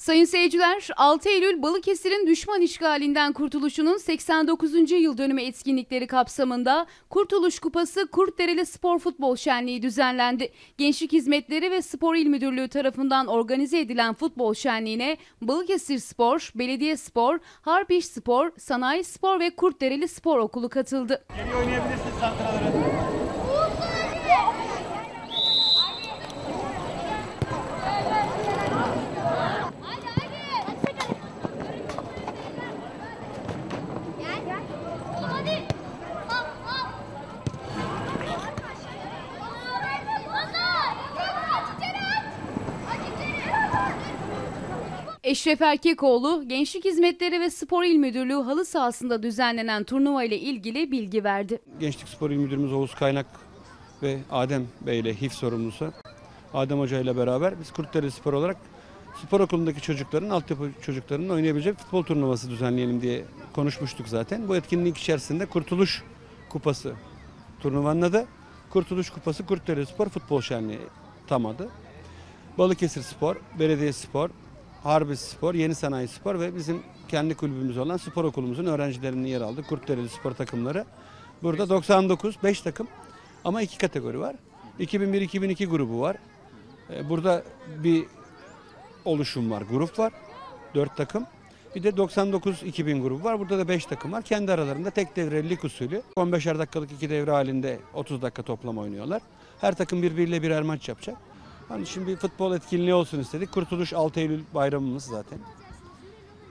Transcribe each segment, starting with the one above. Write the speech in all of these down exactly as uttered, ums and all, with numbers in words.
Sayın seyirciler, altı Eylül Balıkesir'in düşman işgalinden kurtuluşunun seksen dokuzuncu yıl dönümü etkinlikleri kapsamında Kurtuluş Kupası Kurtdereli Spor Futbol Şenliği düzenlendi. Gençlik Hizmetleri ve Spor İl Müdürlüğü tarafından organize edilen futbol şenliğine Balıkesir Spor, Belediye Spor, Harpiş Spor, Sanayi Spor ve Kurtdereli Spor Okulu katıldı. Geri oynayabilirsiniz santraları. Eşref Erkekoğlu, Gençlik Hizmetleri ve Spor İl Müdürlüğü halı sahasında düzenlenen turnuva ile ilgili bilgi verdi. Gençlik Spor İl Müdürümüz Oğuz Kaynak ve Adem Bey ile H İ F sorumlusu Adem Hoca ile beraber biz Kurtdereli Spor olarak spor okulundaki çocukların, altyapı çocuklarının oynayabileceği futbol turnuvası düzenleyelim diye konuşmuştuk zaten. Bu etkinlik içerisinde Kurtuluş Kupası turnuvanın adı Kurtuluş Kupası Kurtdereli Spor Futbol Şenliği tam adı. Balıkesir Spor, Belediye Spor, Harbiş Spor, Yeni Sanayi Spor ve bizim kendi kulübümüz olan spor okulumuzun öğrencilerinin yer aldığı Kurtdereli Spor takımları. Burada doksan dokuz, beş takım ama iki kategori var. iki bin bir iki bin iki grubu var. Burada bir oluşum var, grup var. dört takım. Bir de doksan dokuz iki bin grubu var. Burada da beş takım var. Kendi aralarında tek devre lig usulü. on beşer dakikalık iki devre halinde otuz dakika toplam oynuyorlar. Her takım birbiriyle birer maç yapacak. Hani şimdi bir futbol etkinliği olsun istedik. Kurtuluş altı Eylül bayramımız zaten.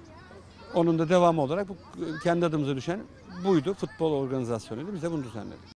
Onun da devamı olarak bu kendi adımıza düşen buydu. Futbol organizasyonuydu. Biz de bunu düzenledik.